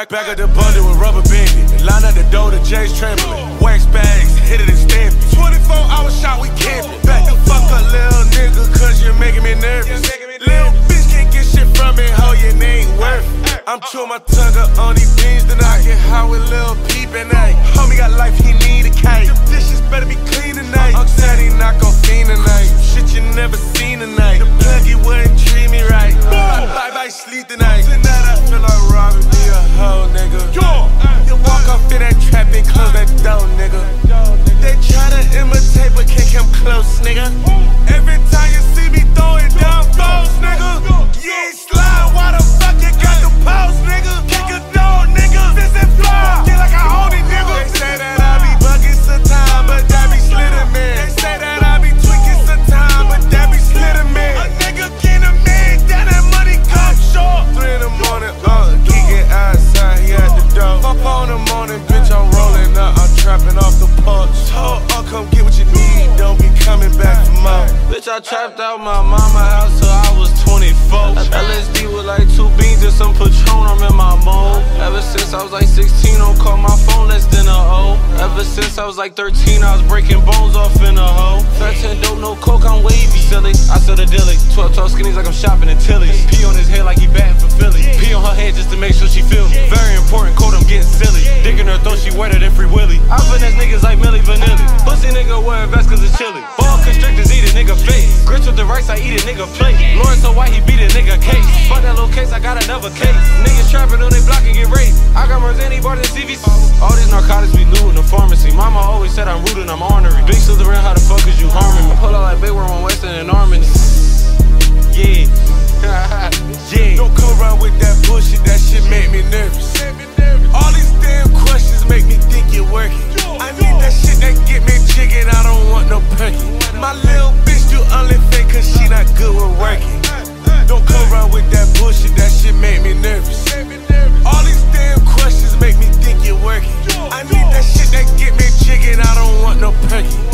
Back at the bundle with rubber banding. Line at the door to Jay's trampoline. Wax bags, hit it and stamp it. 24-hour shot, we camping. Back the fuck up, little nigga, cause you're making me nervous. Little bitch can't get shit from me, ho, your name worth it. I'm chewing my tongue up on these beans tonight. Get high with Lil Peep and night. Homie got life, he need a kite. Them dishes better be clean tonight. I'm sad he not gon' fiend tonight. Shit you never seen tonight. The plug, he wouldn't treat me right. Bye-bye, sleep tonight. Tonight I feel like robbing me a hoe, nigga. You walk off in that trap and close that door, nigga. They tryna imitate but can't come close, nigga. Every time you see me throwing down foes, nigga. You ain't slide, why the fuck you got the pose, nigga? Kick a door, nigga. This and fly, get like I own it, nigga. They say that I be bugging sometime, but that be slitting, man. They say that I be tweaking sometime, but that be slitting, man. A nigga get a man, down that money come short. 3 in the morning, geeking outside, he at the door. 4 in the morning, bitch, I'm rolling up, I'm trapping off the porch. Come get what you need, don't be coming back for more. Bitch, I trapped out my mama house till I was 24. LSD with like 2 beans and some Patron, I'm in my mode. Ever since I was like 16, don't call my phone less than a O. Ever since I was like 13, I was breaking bones off in a hoe. 13 dope, no coke, I'm wavy, silly. I sell the dilly. 12 tall skinnies like I'm shopping at Tilly's. P on his head like he batting for Philly. P on her head just to make sure she feel me. Very important code, I'm getting silly. Dick in her throat, she wetter than Free Willy. I finesse niggas like Millie Vanilli. Pussy nigga wearing vest cause it's chilly. Ball constrictors eat a nigga face. Grits with the rice, I eat a nigga plate. Lawrence so white, he beat a nigga case. Fuck that little case, I got another case. Niggas trapping on they block and get raped. I got Marzani, bought in CVC. All these narcotics we loot in the pharmacy. Mama always said I'm rude and I'm ornery. Big stood around, how the fuck is you harming me? Pull out like Big Worm on Western and Harmony. Yeah. Yeah. Don't come around with that bullshit, that shit make me nervous. All these damn questions make me think you're working. I need that shit that get me chicken, I don't want no perky. My little bitch do only fake cause she not good with working. Don't come around with that bullshit, that shit make me nervous. All these damn questions make me think you're working. I need that shit that get me chicken, I don't want no perky.